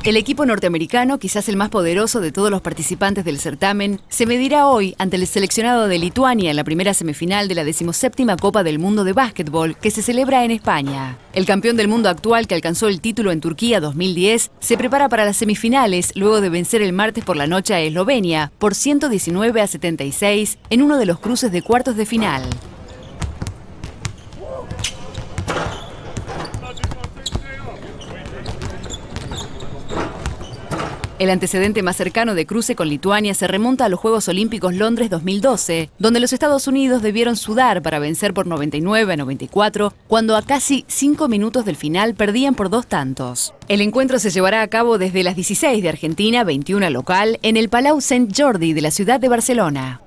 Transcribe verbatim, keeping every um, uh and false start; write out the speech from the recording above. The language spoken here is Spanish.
El equipo norteamericano, quizás el más poderoso de todos los participantes del certamen, se medirá hoy ante el seleccionado de Lituania en la primera semifinal de la decimoséptima Copa del Mundo de Básquetbol que se celebra en España. El campeón del mundo actual que alcanzó el título en Turquía dos mil diez se prepara para las semifinales luego de vencer el martes por la noche a Eslovenia por ciento diecinueve a setenta y seis en uno de los cruces de cuartos de final. El antecedente más cercano de cruce con Lituania se remonta a los Juegos Olímpicos Londres dos mil doce, donde los Estados Unidos debieron sudar para vencer por noventa y nueve a noventa y cuatro, cuando a casi cinco minutos del final perdían por dos tantos. El encuentro se llevará a cabo desde las dieciséis de Argentina, veintiuna local, en el Palau Sant Jordi de la ciudad de Barcelona.